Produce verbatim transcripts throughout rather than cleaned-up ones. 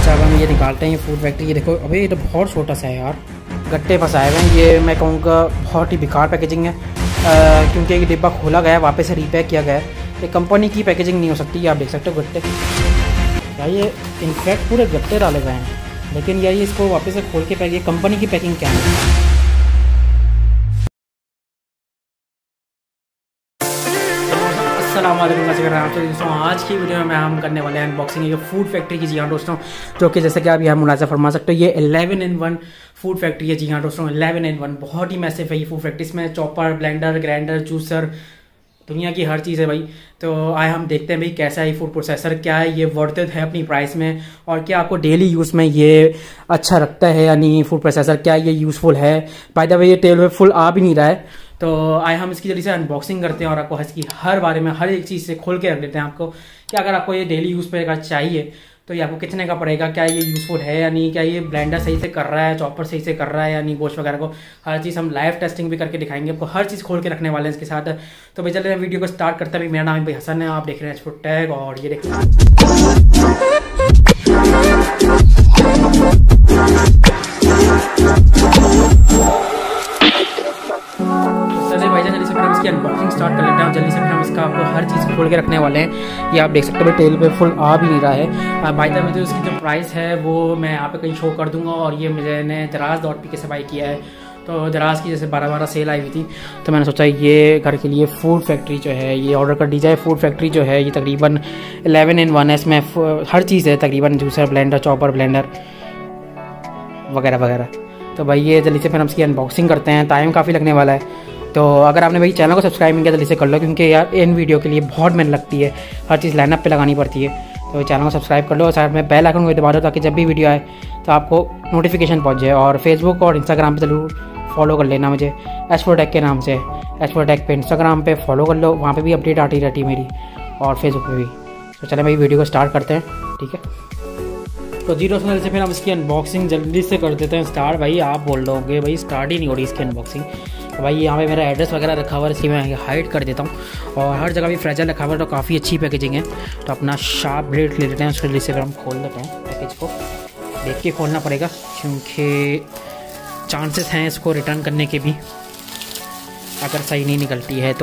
से अब हम ये निकालते हैं ये फूड फैक्ट्री। ये देखो अबे ये तो बहुत छोटा सा है यार, गट्टे फंसाए हुए हैं। ये मैं कहूँगा बहुत ही बेकार पैकेजिंग है, आ, क्योंकि ये डिब्बा खोला गया है, वापस से रीपैक किया गया है। ये कंपनी की पैकेजिंग नहीं हो सकती। आप देख सकते हो गट्टे, यार ये इनफैक्ट पूरे गट्टे डाले गए हैं, लेकिन यार ये इसको वापस से खोल के पैक, ये कंपनी की पैकिंग क्या है। तो दोस्तों आज की वीडियो में हम करने वाले हैं अनबॉक्सिंग ये फूड फैक्ट्री की। जी हाँ दोस्तों, जो कि जैसे कि आप यहाँ मुलाजा फरमा सकते हो, ये eleven in one food factory है। जी हाँ दोस्तों, इलेवन इन वन बहुत ही मैसिव है ये फूड फैक्ट्री। इसमें चॉपर, ब्लेंडर, ग्राइंडर, जूसर, दुनिया की हर चीज़ है भाई। तो आए हम देखते हैं भाई कैसा है फूड प्रोसेसर, क्या है ये वर्थ इट है अपनी प्राइस में, और क्या आपको डेली यूज़ में ये अच्छा रखता है या नहीं। फूड प्रोसेसर क्या ये यूज़फुल है। बाय द वे ये टेल में फुल आ भी नहीं रहा है। तो आए हम इसकी जल्दी से अनबॉक्सिंग करते हैं और आपको इसकी हर बारे में हर एक चीज़ से खोल के रख देते हैं आपको कि अगर आपको ये डेली यूज़ पे अगर चाहिए तो ये आपको कितने का पड़ेगा, क्या ये यूज़फुल है या नहीं, क्या ये ब्लेंडर सही से कर रहा है, चॉपर सही से कर रहा है या नहीं, गोश्त वगैरह को हर चीज़ हम लाइव टेस्टिंग भी करके दिखाएंगे आपको, हर चीज़ खोल के रखने वाले हैं इसके साथ। तो भाई चलिए वीडियो को स्टार्ट करते हैं। मेरा नाम भाई हसन है, आप देख रहे हैं एक्सपोर्ट टैग, और ये देखिए इसकी अनबॉक्सिंग स्टार्ट कर लेते हैं। जल्दी से फिर हम इसका आपको हर चीज़ खोल के रखने वाले हैं। ये आप देख सकते हो टेल पे फुल आ भी नहीं रहा है। बाय द वे जो इसकी जो प्राइस है वो मैं यहाँ पे कहीं शो कर दूंगा। और ये मैंने दराज डॉट पी के से बाई किया है। तो दराज की जैसे बारह बारह सेल आई हुई थी, तो मैंने सोचा ये घर के लिए फूड फैक्ट्री जो है ये ऑर्डर कर दी जाए। फूड फैक्ट्री जो है ये तकरीबन इलेवन इन वन है, इसमें हर चीज़ है तकरीबन, जूसर, ब्लेंडर, चॉपर, ब्लेंडर वगैरह वगैरह। तो भाई ये जल्दी से फिर हम इसकी अनबॉक्सिंग करते हैं, टाइम काफ़ी लगने वाला है। तो अगर आपने भाई चैनल को सब्सक्राइब नहीं किया जल्दी से कर लो, क्योंकि यार इन वीडियो के लिए बहुत मेहनत लगती है, हर चीज़ लाइनअप पे लगानी पड़ती है। तो चैनल को सब्सक्राइब कर लो और साथ में बेल आइकन को दबा दो ताकि जब भी वीडियो आए तो आपको नोटिफिकेशन पहुंच जाए। और फेसबुक और इंस्टाग्राम पे ज़रूर फॉलो कर लेना मुझे एक्सपोर्ट टैग के नाम से। एक्सपोर्ट टैग पे इंस्टाग्राम पे फॉलो कर लो, वहाँ पर भी अपडेट आती रहती है मेरी, और फेसबुक पर भी। तो चलें भाई वीडियो को स्टार्ट करते हैं, ठीक है। तो जीरो से से फिर हम इसकी अनबॉक्सिंग जल्दी से कर देते हैं स्टार्ट। भाई आप बोल रहे भाई स्टार्ट ही नहीं हो रही इसकी अनबॉक्सिंग। तो भाई यहाँ पे मेरा एड्रेस वगैरह रखा हुआ है, इसकी मैं हाइड कर देता हूँ। और हर जगह भी फ्रेजल रखा हुआ है, तो काफ़ी अच्छी पैकेजिंग है। तो अपना शार्प ब्लेड ले लेते हैं, उसके लिए से हम खोल देते हैं पैकेज को। देख के खोलना पड़ेगा क्योंकि चांसेस हैं इसको रिटर्न करने के भी अगर सही नहीं निकलती है तो।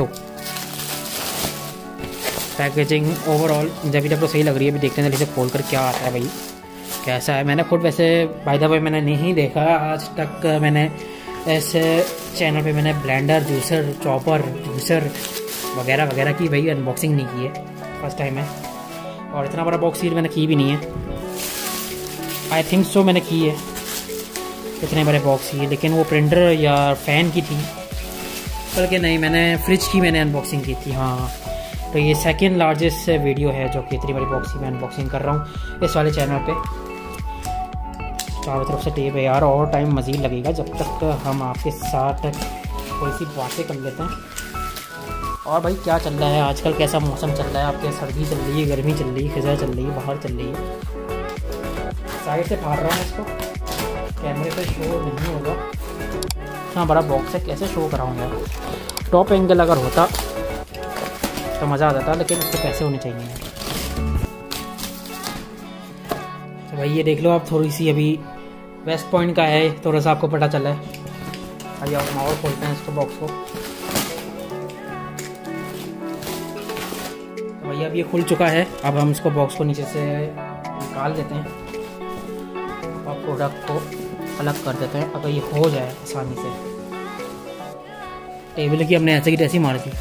पैकेजिंग ओवरऑल जब जब तो सही लग रही है। अभी देखते हैं जल्दी से खोल कर क्या आता है भाई, कैसा है। मैंने खुद वैसे बाय द वे मैंने नहीं देखा आज तक, मैंने ऐसे चैनल पे मैंने ब्लेंडर, जूसर, चॉपर, जूसर वगैरह वगैरह की भाई अनबॉक्सिंग नहीं की है, फर्स्ट टाइम है। और इतना बड़ा बॉक्स सील मैंने की भी नहीं है। आई थिंक सो मैंने की है इतने बड़े बॉक्स ही, लेकिन वो प्रिंटर या फ़ैन की थी, बल्कि नहीं मैंने फ्रिज की मैंने अनबॉक्सिंग की थी। हाँ, तो ये सेकेंड लार्जेस्ट वीडियो है जो कि इतनी बड़ी बॉक्स की मैं अनबॉक्सिंग कर रहा हूँ इस वाले चैनल पे। चारों तरफ से टेप है यार, और टाइम मज़ीद लगेगा जब तक हम आपके साथ थोड़ी सी बातें कर लेते हैं। और भाई क्या चल रहा है आजकल, कैसा मौसम चल रहा है आपके? सर्दी चल रही है, गर्मी चल रही है, खिज़ा चल रही है, बाहर चल रही है। साइड से फाड़ रहा हूँ इसको, कैमरे पे शो नहीं होगा। हाँ बड़ा बॉक्स है, कैसे शो कराऊँ यार। टॉप एंगल अगर होता तो मज़ा आ जाता, लेकिन उसके पैसे होने चाहिए। तो भाई ये देख लो आप, थोड़ी सी अभी वेस्ट पॉइंट का है, थोड़ा सा आपको पता चला है। आइए हम और खोलते हैं इसको बॉक्स को। तो भैया अब ये खुल चुका है। अब हम इसको बॉक्स को नीचे से निकाल देते हैं और प्रोडक्ट को अलग कर देते हैं, अगर ये हो जाए आसानी से। टेबल की हमने ऐसे की तैसी मार दी।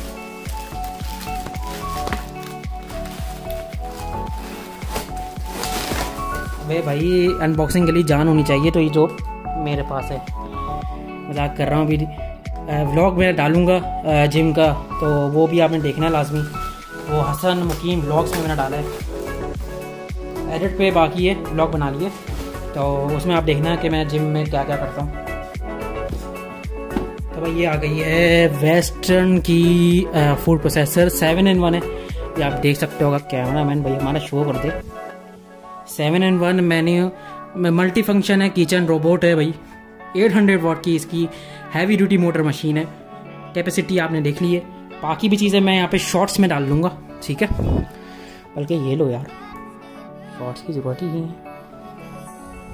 भाई भाई अनबॉक्सिंग के लिए जान होनी चाहिए, तो ये जो मेरे पास है, मजाक कर रहा हूँ। अभी व्लॉग मैं डालूँगा जिम का, तो वो भी आपने देखना है लाजमी। वो हसन मुकीम व्लॉग्स में मैंने डाला है, एडिट पे बाकी है, व्लॉग बना लिए, तो उसमें आप देखना है कि मैं जिम में क्या क्या करता हूँ। तो भाई ये आ गई है वेस्टर्न की food processor, seven in one है। ये आप देख सकते होगा, कैमरा मैन भाई हमारा शो कर दे। Seven in one menu multi function है, किचन रोबोट है भाई। एट हंड्रेड वाट की इसकी हैवी ड्यूटी मोटर मशीन है। कैपेसिटी आपने देख ली है, बाकी भी चीज़ें मैं यहाँ पे शॉर्ट्स में डाल दूँगा, ठीक है। बल्कि ये लो यार, शॉर्ट्स की ज़रूरत ही नहीं है।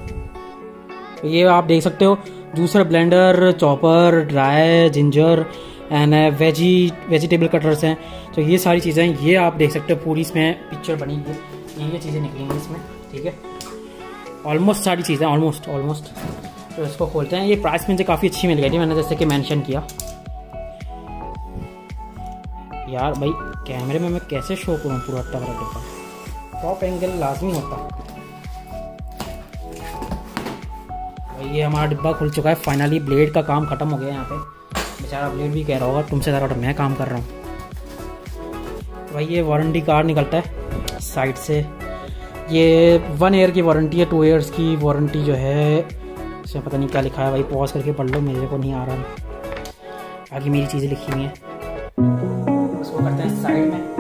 तो ये आप देख सकते हो, juicer, blender, chopper, dry, ginger and veggie vegetable cutters हैं। तो ये सारी चीज़ें ये आप देख सकते हो, पूरी इसमें पिक्चर बनी है, ये ये चीज़ें निकलेंगी इसमें, ठीक है। ऑलमोस्ट सारी चीज़ें, ऑलमोस्ट ऑलमोस्ट तो इसको खोलते हैं। ये प्राइस मुझे काफ़ी अच्छी मिल गई थी, मैंने जैसे कि मेंशन किया। यार भाई कैमरे में मैं कैसे शो करूँ पूरा अट्टा भरा डिब्बा, टॉप एंगल लाजमी होता। भाई ये हमारा डिब्बा खुल चुका है फाइनली, ब्लेड का काम ख़त्म हो गया यहाँ पे। बेचारा ब्लेड भी कह रहा होगा तुमसे ज़्यादा मैं काम कर रहा हूँ। भाई ये वारंटी कार्ड निकलता है साइड से, ये वन ईयर की वारंटी है, टू ईयर्स की वारंटी जो है, इसमें पता नहीं क्या लिखा है भाई, पॉज करके पढ़ लो, मेरे को नहीं आ रहा आगे मेरी चीज़ें लिखी हुई हैं। उसको करते हैं साइड में।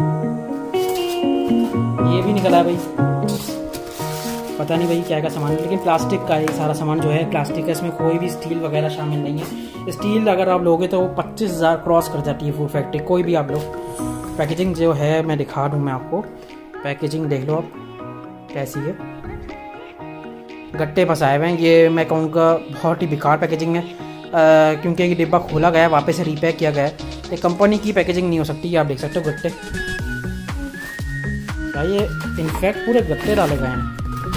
ये भी निकला है भाई, पता नहीं भाई क्या क्या सामान है, लेकिन प्लास्टिक का ये सारा सामान जो है प्लास्टिक का, इसमें कोई भी स्टील वगैरह शामिल नहीं है। स्टील अगर आप लोगे तो वो पच्चीस हज़ार क्रॉस कर जाती है फूड फैक्ट्री, कोई भी आप लो। पैकेजिंग जो है मैं दिखा दूँ मैं आपको, पैकेजिंग देख लो आप कैसी है, गट्टे फंसाए हुए हैं। ये मैं कहूँगा बहुत ही बेकार पैकेजिंग है, आ, क्योंकि ये डिब्बा खोला गया है, वापस से रीपैक किया गया है। ये कंपनी की पैकेजिंग नहीं हो सकती, ये आप देख सकते हो गट्टे भाई, ये इनफैक्ट पूरे गट्टे डाले गए हैं,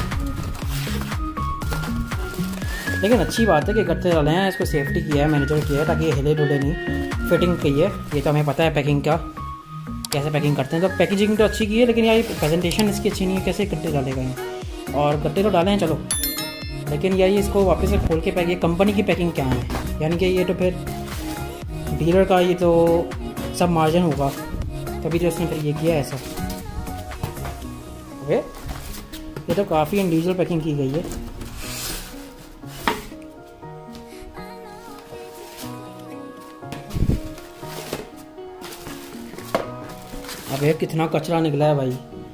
लेकिन अच्छी बात है कि गट्टे डाले हैं, इसको सेफ्टी किया है, मैनेजर किया है ताकि ये हिले डुले नहीं। फिटिंग की है, ये तो हमें पता है पैकिंग का कैसे पैकिंग करते हैं, तो पैकेजिंग तो अच्छी की है, लेकिन यार प्रेजेंटेशन इसकी अच्छी नहीं है, कैसे गट्टे डाले गए हैं। और गट्टे तो डाले हैं चलो, लेकिन यार ये इसको वापस से खोल के पैक, ये कंपनी की पैकिंग क्या है, यानी कि ये तो फिर डीलर का ये तो सब मार्जिन होगा, तभी तो उसने फिर ये किया है ऐसा। ओके, ये तो काफ़ी इंडिविजुअल पैकिंग की गई है। अब ये कितना कचरा निकला है भाई,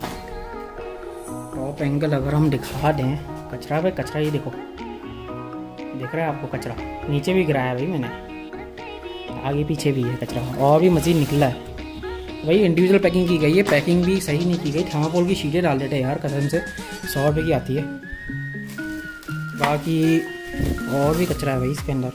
टॉप एंगल अगर हम दिखा दें, कचरा भाई कचरा, ये देखो दिख रहा है आपको, कचरा नीचे भी गिराया भाई मैंने, आगे पीछे भी है कचरा, और भी मज़ीद निकला है भाई। इंडिविजुअल पैकिंग की गई है, पैकिंग भी सही नहीं की गई, थर्माकोल की शीटें डाल देते यार कसम से, सौ रुपये की आती है। बाकी और भी कचरा है भाई इसके अंदर,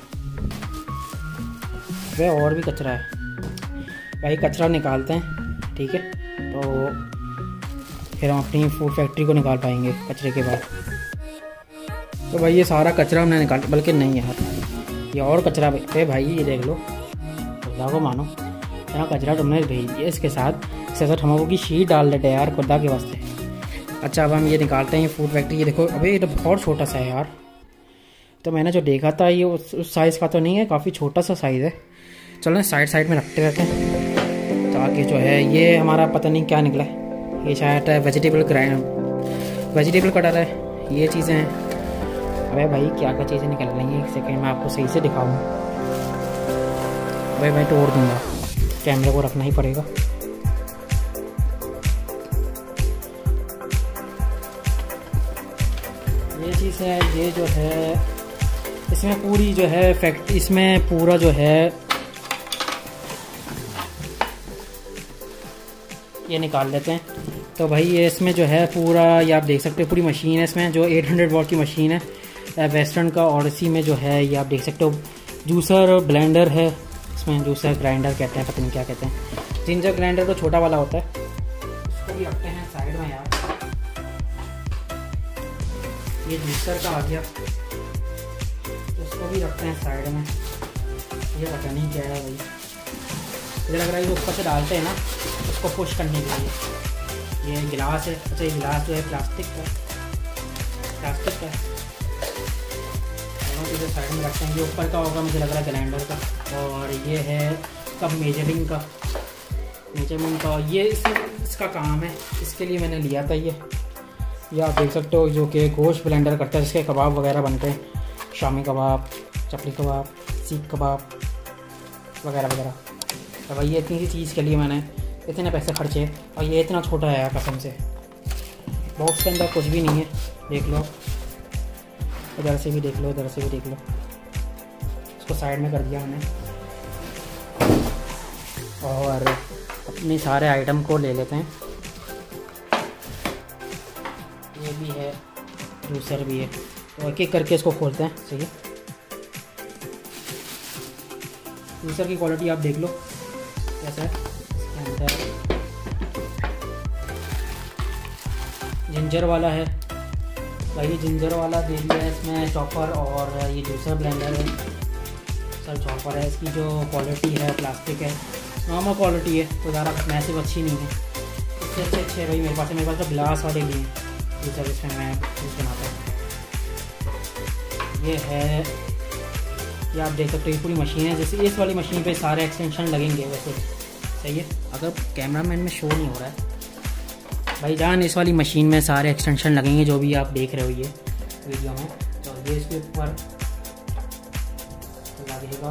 भाई और भी कचरा है भाई, कचरा निकालते हैं ठीक है, तो फिर हम अपनी फूड फैक्ट्री को निकाल पाएंगे कचरे के बाद। तो भाई ये सारा कचरा हमने निकाल, बल्कि नहीं यार ये और कचरा भाई, भाई ये देख लो, खुदा को मानो इतना कचरा तुमने भेज दिया, इसके साथ इसके साथ हम की शीट डाल देते यार खुदा के वास्ते। अच्छा अब हम ये निकालते हैं फूड फैक्ट्री, ये देखो अबे ये तो बहुत छोटा सा है यार, तो मैंने जो देखा था ये उस, उस साइज़ का तो नहीं है, काफ़ी छोटा सा साइज़ है। चलो साइड साइड में रखते रहते हैं, ताकि जो है ये हमारा पता नहीं क्या निकला है, ये शायद है वेजिटेबल ग्राइंड वेजिटेबल कटर है, ये चीज़ें हैं। अबे भाई क्या क्या चीज़ें निकल रही हैं, एक सेकेंड में आपको सही से दिखाऊँ। अबे मैं तोड़ दूँगा, कैमरे को रखना ही पड़ेगा। ये चीज़ है, ये जो है इसमें पूरी जो है फैक्ट इसमें पूरा जो है ये निकाल लेते हैं। तो भाई ये इसमें जो है पूरा, ये आप देख सकते हो पूरी मशीन है इसमें, जो आठ सौ वॉट की मशीन है वेस्टर्न का, और इसी में जो है ये आप देख सकते हो जूसर ब्लेंडर है, इसमें जूसर ग्राइंडर कहते हैं, पता नहीं क्या कहते हैं। जिंजर ग्राइंडर तो छोटा वाला होता है, इसको भी रखते हैं साइड में यार। ये जूसर का आ गया, इसको भी रखते हैं साइड में। ये पता नहीं क्या है भाई, मुझे लग रहा है ये ऊपर से डालते हैं ना उसको पुश करने के लिए। ये गिलास है, अच्छा ये गिलास जो है प्लास्टिक का प्लास्टिक का दोनों चीज़ें साइड में रखते हैं। ये ऊपर का होगा मुझे लग रहा है ग्राइंडर का, और ये है कब मेजरिंग का मेजरमेंट का, ये इस, इसका काम है, इसके लिए मैंने लिया था ये ये आप देख सकते हो, जो कि गोश्त ब्लेंडर करता है, जिसके कबाब वगैरह बनते हैं, शामी कबाब, चपली कबाब, सीख कबाब वगैरह वगैरह। तो भाई ये इतनी सी चीज़ के लिए मैंने इतने पैसे खर्चे, और ये इतना छोटा है यार कसम से, बॉक्स के अंदर कुछ भी नहीं है, देख लो इधर से भी देख लो, इधर से भी देख लो। इसको साइड में कर दिया मैंने, और अपने सारे आइटम को ले लेते हैं। ये भी है, जूसर भी है, तो एक एक करके इसको खोलते हैं। सही है, जूसर की क्वालिटी आप देख लो कैसा है। इसके अंदर जिंजर वाला है भाई, ये जिंजर वाला दे दिया है इसमें चॉपर, और ये जूसर ब्लेंडर है, सर चॉपर है। इसकी जो क्वालिटी है प्लास्टिक है, नॉर्मल क्वालिटी है, तो ज़्यादा मैसिव अच्छी नहीं है। इससे अच्छे अच्छे भाई मेरे पास है, मेरे पास तो ग्लास वाले भी हैं जूसर, इसमें मैं जूस बनाता हूँ। ये है, ये आप देख सकते हो, ये पूरी मशीन है। जैसे इस वाली मशीन पे सारे एक्सटेंशन लगेंगे वैसे। सही है, अगर कैमरामैन में शो नहीं हो रहा है भाई जान, इस वाली मशीन में सारे एक्सटेंशन लगेंगे जो भी आप देख रहे हो ये वीडियो में। तो ये इसके ऊपर लगेगा,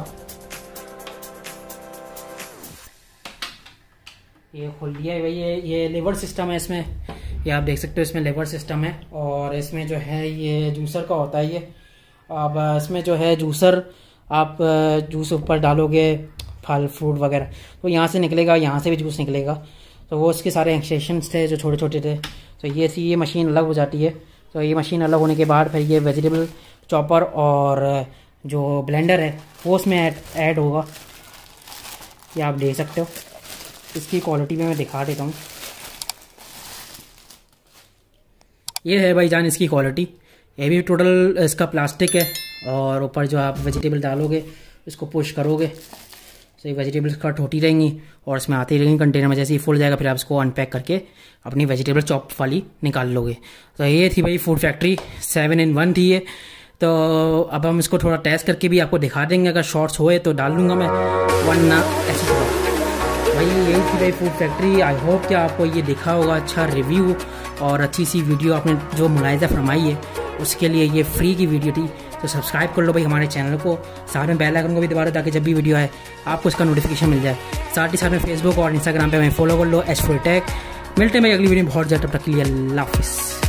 ये खोल दिया है भाई। ये ये लेवर सिस्टम है इसमें, ये आप देख सकते हो, इसमें लेवर सिस्टम है। और इसमें जो है ये जूसर का होता है ये। अब इसमें जो है जूसर, आप जूस ऊपर डालोगे फल फ्रूट वगैरह, तो यहाँ से निकलेगा, यहाँ से भी जूस निकलेगा। तो वो उसके सारे एक्सटेंशंस थे जो छोटे छोटे थे। तो ये सी ये मशीन अलग हो जाती है। तो ये मशीन अलग होने के बाद फिर ये वेजिटेबल चॉपर और जो ब्लेंडर है वो उसमें ऐड ऐड होगा। ये आप देख सकते हो, इसकी क्वालिटी में मैं दिखा देता हूँ। ये है भाई जान इसकी क्वालिटी। ये भी टोटल इसका प्लास्टिक है, और ऊपर जो आप वेजिटेबल डालोगे इसको पुश करोगे तो ये वेजिटेबल्स कट होती रहेंगी और इसमें आती रहेंगी कंटेनर में। जैसे ही फुल जाएगा फिर आप इसको अनपैक करके अपनी वेजिटेबल चॉप वाली निकाल लोगे। तो ये थी भाई food factory, seven in one थी ये। तो अब हम इसको थोड़ा टेस्ट करके भी आपको दिखा देंगे, अगर शॉर्ट्स होए तो डाल दूंगा मैं, वरना ऐसे थोड़ा। भाई यही थी भाई फूड फैक्ट्री। आई होप कि आपको ये दिखा होगा, अच्छा रिव्यू और अच्छी सी वीडियो आपने जो मुलाहिजा फरमाई है उसके लिए ये फ्री की वीडियो थी। तो सब्सक्राइब कर लो भाई हमारे चैनल को, साथ में बेल आइकन को भी दबा दो ताकि जब भी वीडियो आए आपको इसका नोटिफिकेशन मिल जाए। साथ ही साथ में फेसबुक और इंस्टाग्राम पे हमें फॉलो कर लो, एस फोर टेक। मिलते हैं भाई अगली वीडियो में बहुत ज़्यादा, तब तक के लिए अल्लाह हाफिज़।